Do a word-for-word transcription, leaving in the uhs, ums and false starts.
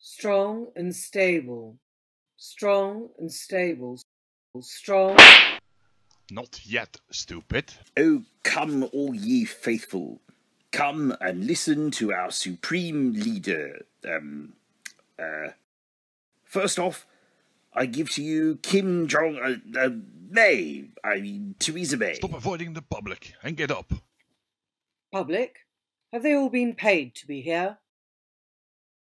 Strong and stable. Strong and stable. Strong. Not yet, stupid. Oh, come, all ye faithful. Come and listen to our supreme leader. Um, uh, first off, I give to you Kim Jong... Uh, uh, May. I mean, Theresa May. Stop avoiding the public and get up. Public? Have they all been paid to be here?